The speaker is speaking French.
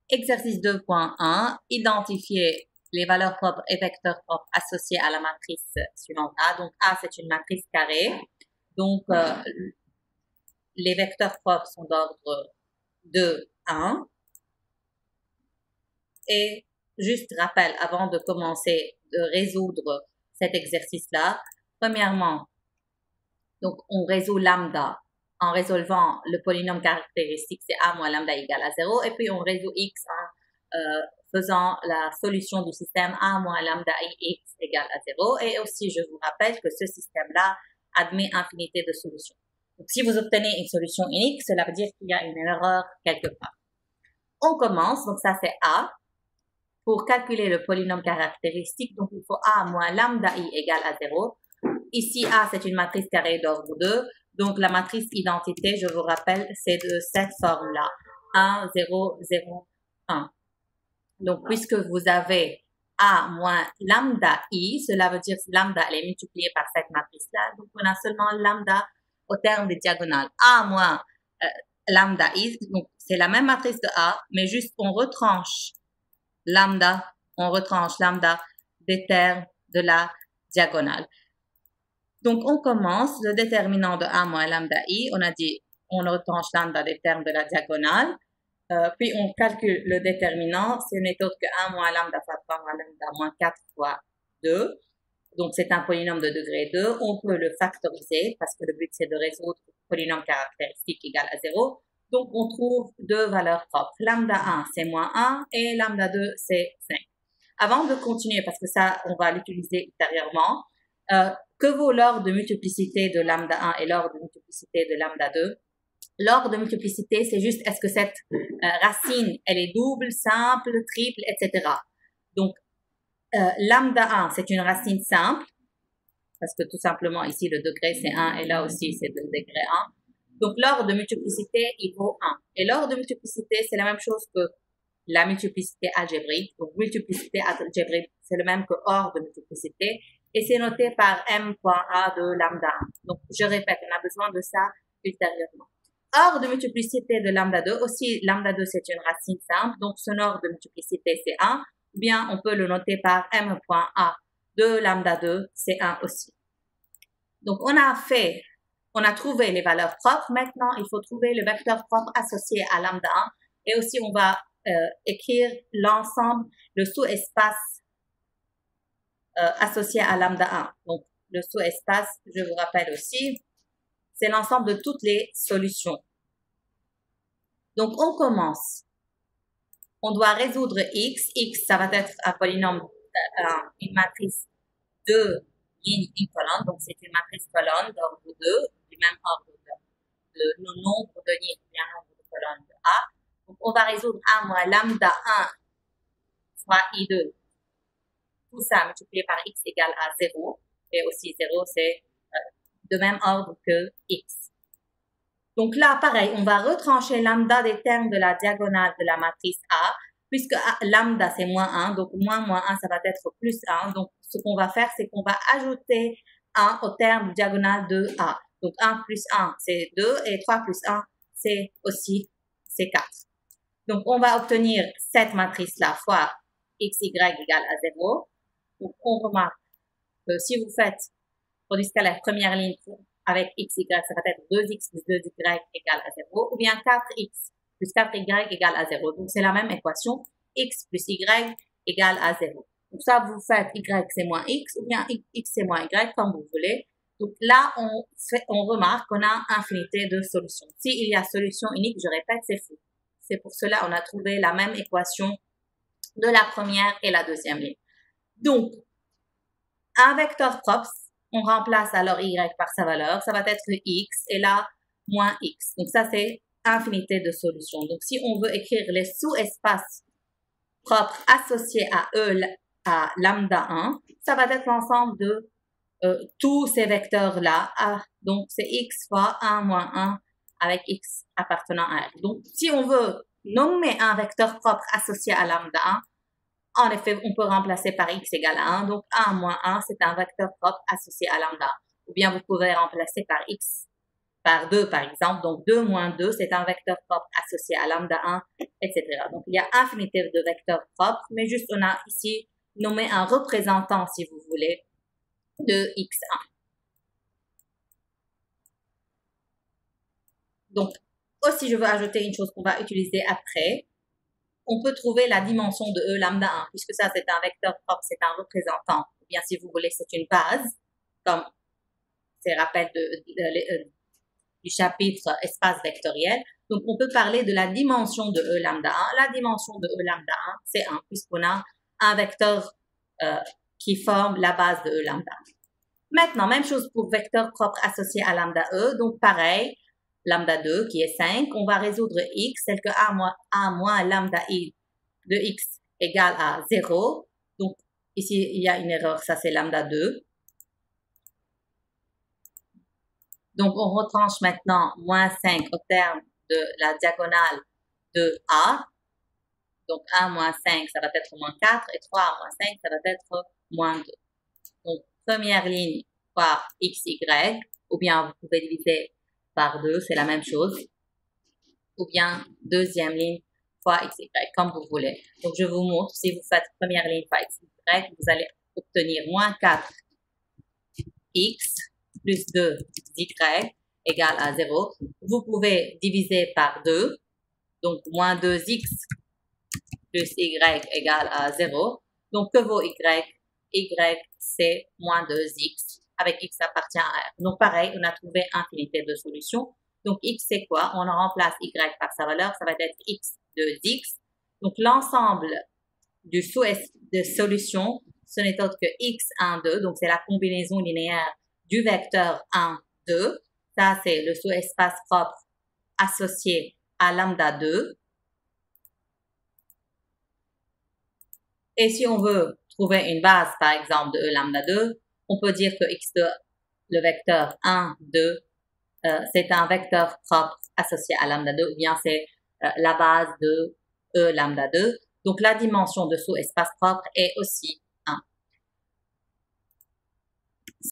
Exercice 2.1, identifier les valeurs propres et vecteurs propres associés à la matrice suivante A. Donc A, c'est une matrice carrée. Donc les vecteurs propres sont d'ordre 2, 1. Et juste rappel, avant de commencer de résoudre cet exercice-là, premièrement, donc on résout lambda en résolvant le polynôme caractéristique, c'est a moins lambda égale à 0, et puis on résout x en faisant la solution du système a moins lambda x égale à 0, et aussi je vous rappelle que ce système-là admet infinité de solutions. Donc si vous obtenez une solution unique, cela veut dire qu'il y a une erreur quelque part. On commence, donc ça c'est a. Pour calculer le polynôme caractéristique, donc il faut a moins lambda i égale à 0. Ici, A, c'est une matrice carrée d'ordre 2. Donc, la matrice identité, je vous rappelle, c'est de cette forme-là. 1, 0, 0, 1. Donc, puisque vous avez A moins lambda I, cela veut dire que lambda, elle est multipliée par cette matrice-là. Donc, on a seulement lambda au terme des diagonales. A moins lambda I, donc c'est la même matrice de A, mais juste on retranche lambda des termes de la diagonale. Donc, on commence le déterminant de A moins lambda I. On a dit, on retranche lambda des termes de la diagonale. Puis, on calcule le déterminant. Ce n'est autre que 1 moins lambda fois 3 moins lambda moins 4 fois 2. Donc, c'est un polynôme de degré 2. On peut le factoriser parce que le but, c'est de résoudre le polynôme caractéristique égal à 0. Donc, on trouve deux valeurs propres. Lambda 1, c'est moins 1 et lambda 2, c'est 5. Avant de continuer, parce que ça, on va l'utiliser ultérieurement, que vaut l'ordre de multiplicité de lambda 1 et l'ordre de multiplicité de lambda 2? L'ordre de multiplicité, c'est juste est-ce que cette racine, elle est double, simple, triple, etc. Donc, lambda 1, c'est une racine simple, parce que tout simplement, ici, le degré, c'est 1, et là aussi, c'est le degré 1. Donc, l'ordre de multiplicité, il vaut 1. Et l'ordre de multiplicité, c'est la même chose que la multiplicité algébrique. Donc, multiplicité algébrique, c'est le même que ordre de multiplicité. Et c'est noté par m.a de lambda 1. Donc, je répète, on a besoin de ça ultérieurement. Ordre de multiplicité de lambda 2, aussi lambda 2 c'est une racine simple, donc son ordre de multiplicité c'est 1, ou bien on peut le noter par m.a de lambda 2, c'est 1 aussi. Donc on a trouvé les valeurs propres, maintenant il faut trouver le vecteur propre associé à lambda 1, et aussi on va écrire l'ensemble, le sous-espace associé à lambda 1. Donc le sous-espace, je vous rappelle aussi, c'est l'ensemble de toutes les solutions. Donc, on commence. On doit résoudre x. X, ça va être un polynôme, une matrice de lignes, une colonne. Donc, c'est une matrice colonne d'ordre 2, du même ordre de nos nombres de lignes, bien nombre de colonnes de A. Donc, on va résoudre A moins lambda 1 fois I2. Tout ça multiplié par x égale à 0. Et aussi 0, c'est de même ordre que x. Donc là, pareil, on va retrancher lambda des termes de la diagonale de la matrice A, puisque lambda c'est moins 1, donc moins 1, ça va être plus 1. Donc ce qu'on va faire, c'est qu'on va ajouter 1 au terme diagonale de A. Donc 1 plus 1, c'est 2, et 3 plus 1, c'est aussi, c'est 4. Donc on va obtenir cette matrice-là fois xy égale à 0. Donc on remarque que si vous faites produit scalaire première ligne avec x, y, ça va être 2x plus 2y égale à 0, ou bien 4x plus 4y égale à 0. Donc, c'est la même équation, x plus y égale à 0. Donc, ça, vous faites y c'est moins x, ou bien x c'est moins y, comme vous voulez. Donc, là, on remarque qu'on a infinité de solutions. S'il y a solution unique, je répète, c'est fou. C'est pour cela qu'on a trouvé la même équation de la première et la deuxième ligne. Donc, un vecteur propre, on remplace alors y par sa valeur, ça va être x, et là, moins x. Donc ça, c'est infinité de solutions. Donc si on veut écrire les sous-espaces propres associés à à lambda 1, ça va être l'ensemble de tous ces vecteurs-là. Donc c'est x fois 1 moins 1 avec x appartenant à R. Donc si on veut nommer un vecteur propre associé à lambda 1, en effet, on peut remplacer par x égale à 1. Donc, 1 moins 1, c'est un vecteur propre associé à lambda. Ou bien, vous pouvez remplacer par x par 2, par exemple. Donc, 2 moins 2, c'est un vecteur propre associé à lambda 1, etc. Donc, il y a infinité de vecteurs propres, mais juste on a ici nommé un représentant, si vous voulez, de x1. Donc, aussi, je veux ajouter une chose qu'on va utiliser après. On peut trouver la dimension de E lambda 1, puisque ça, c'est un vecteur propre, c'est un représentant. Ou bien, si vous voulez, c'est une base, comme c'est rappel du chapitre espace vectoriel. Donc, on peut parler de la dimension de E lambda 1. La dimension de E lambda 1, c'est 1, puisqu'on a un vecteur qui forme la base de E lambda 1. Maintenant, même chose pour vecteur propre associé à lambda E. Donc, pareil, lambda 2 qui est 5, on va résoudre x tel que a moins lambda i de x égale à 0. Donc, ici, il y a une erreur, ça c'est lambda 2. Donc, on retranche maintenant moins 5 au terme de la diagonale de A. Donc, 1 moins 5, ça va être moins 4, et 3 moins 5, ça va être moins 2. Donc, première ligne par x, y, ou bien vous pouvez diviser par 2, c'est la même chose. Ou bien deuxième ligne fois x, y, comme vous voulez. Donc, je vous montre, si vous faites première ligne fois x, y, vous allez obtenir moins 4 x plus 2 y égale à 0. Vous pouvez diviser par 2, donc moins 2x plus y égale à 0. Donc, que vaut y? Y, c'est moins 2x, avec x appartient à r. Donc, pareil, on a trouvé infinité de solutions. Donc, x, c'est quoi? On remplace y par sa valeur, ça va être x de x. Donc, l'ensemble du de solutions, ce n'est autre que x1, 2. Donc, c'est la combinaison linéaire du vecteur 1, 2. Ça, c'est le sous-espace propre associé à lambda 2. Et si on veut trouver une base, par exemple, de E lambda 2, on peut dire que x2, le vecteur 1, 2, c'est un vecteur propre associé à lambda 2, ou bien c'est la base de E lambda 2. Donc, la dimension de sous-espace propre est aussi